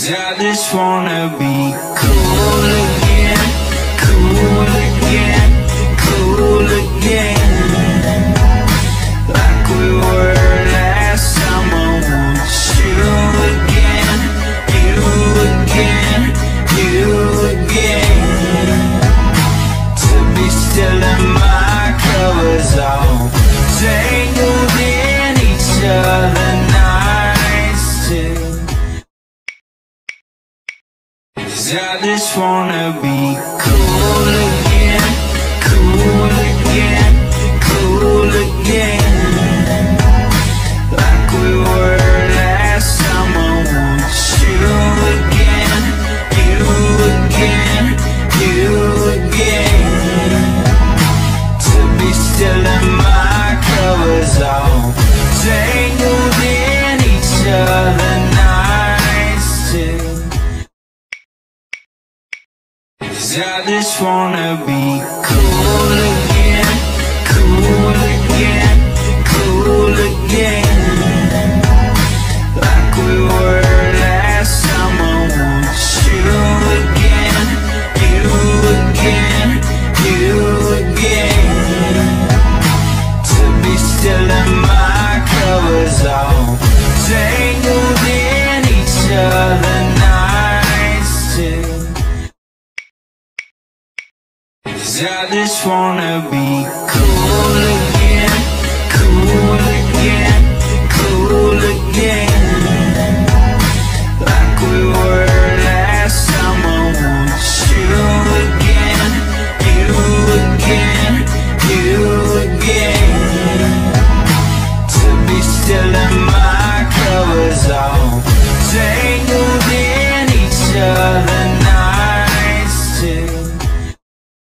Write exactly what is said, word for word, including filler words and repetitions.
I just wanna be cool again, cool again, cool again, like we were last summer. Want you again, you again, you again, to be still in my covers, all tangled in each other nights too. I just wanna be cool again, cool again, cool again, like we were last summer. Want you again, you again, you again, to be still in my covers, all tangled in each other nights too. I just wanna be cool again, cool again, cool again, like we were last summer. Want you again, you again, you again, to be still in my covers, all tangled in each other nights too. I just wanna be cool again, cool again, cool again, like we were last summer. Want you again, you again, you again, to be still in my covers, all tangled in each other nights too. I just wanna be cool again, cool again, cool again, like we were last summer. Want you again, you again, you again, to be still in my covers, all tangled in each other nights too. I just wanna be cool again, cool again, cool again, like we were last summer. Want you again, you again, you again, to be still in my covers, all tangled in each other